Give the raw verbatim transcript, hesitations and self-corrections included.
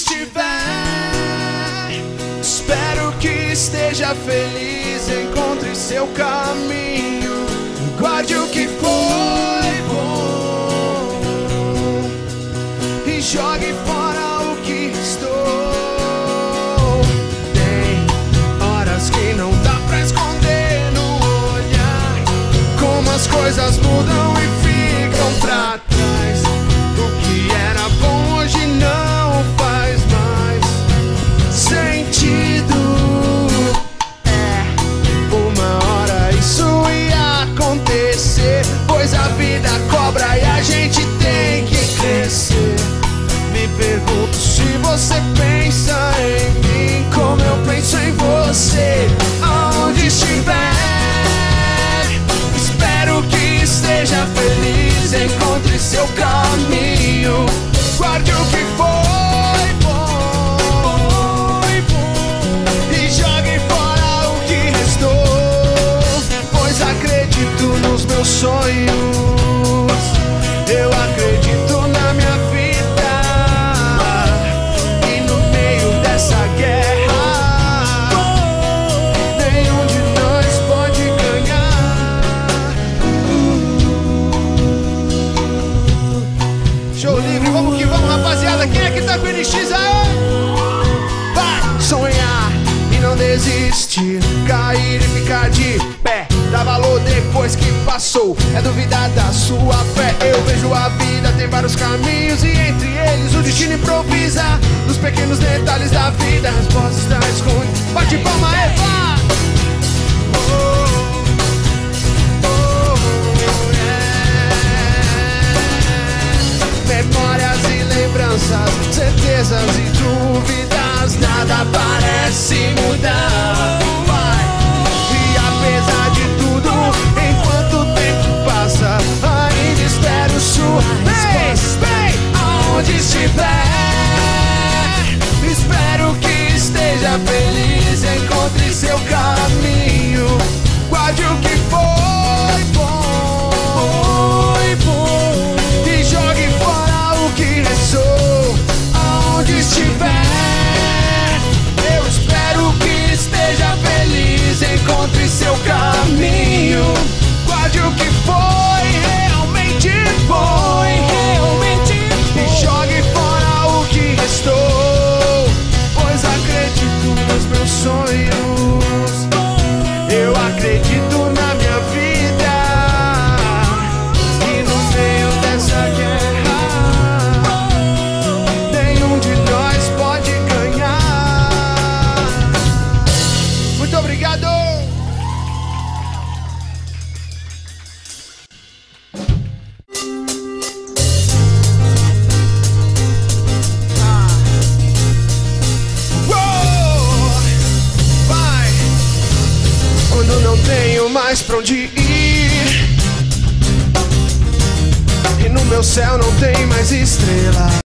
estiver, espero que esteja feliz, encontre seu caminho, guarde o que foi bom e jogue fora o que restou. Tem horas que não dá pra esconder no olhar, como as coisas mudam e ficam pra trás. O que era bom hoje não faz mais sentido. É, uma hora isso ia acontecer, pois a vida cobra e a gente tem que crescer. Me pergunto se você pensa em mim como eu penso em você. Aonde estiver, espero que esteja feliz, encontre seu caminho, guarde o que foi bom e jogue fora o que restou, pois acredito nos meus sonhos, eu acredito na minha vida, e no meio dessa guerra nenhum de nós pode ganhar. Show livre, vamos que vamos, rapaziada. Quem é que tá com o N X aí? Vai sonhar e não desistir, cair e ficar de pé, dá valor depois que passou, é duvidar da sua fé. Eu vejo a vida, tem vários caminhos e entre eles o destino improvisa. Nos pequenos detalhes da vida, a resposta está escondida. Bate palma, Eva! Oh, oh, yeah. Memórias e lembranças, certezas e dúvidas, nada parece mudar. Vai. E apesar de tudo, enquanto o tempo passa, ainda espero sua resposta. Vem, aonde estiver, espero que esteja feliz, encontre seu caminho, guarde o que foi bom e jogue fora o que restou. Aonde estiver, eu espero que esteja feliz, encontre seu caminho, guarde o que foi realmente bom e jogue fora o que restou, pois acredito nos meus sonhos, eu acredito na minha vida, e no meio dessa guerra nenhum de nós pode ganhar. Muito obrigado! Quando não tenho mais pra onde ir e no meu céu não tem mais estrela.